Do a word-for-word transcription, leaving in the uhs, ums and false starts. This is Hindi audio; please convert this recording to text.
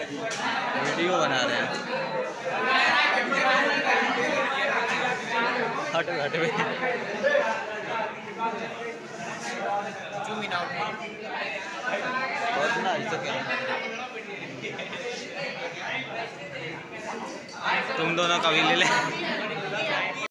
वीडियो बना रहे हैं। हट हट में बहुत ना इसको क्या तुम दोनों का भी ले ले।